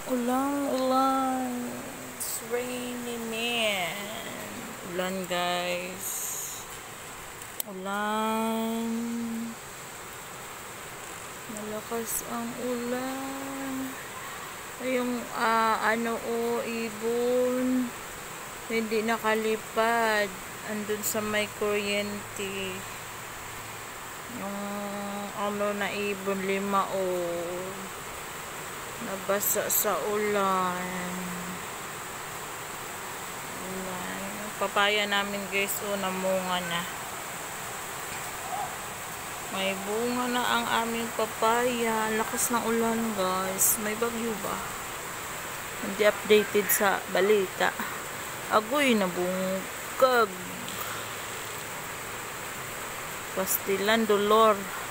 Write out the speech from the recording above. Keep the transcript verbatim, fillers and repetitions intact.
Ulang ulan. It's rainy man. Ulan guys. Ulan. Malakas ang ulan. Yung uh, ano o ibon hindi nakalipad. Andun sa may kuryente. Yung ano na ibon lima o nabasa sa ulan. Ulan. Yung papaya namin guys, o oh, namunga na. May bunga na ang aming papaya. Lakas ng ulan guys. May bagyo ba? Hindi updated sa balita. Agoy, nabungkag. Pastilan, dolor.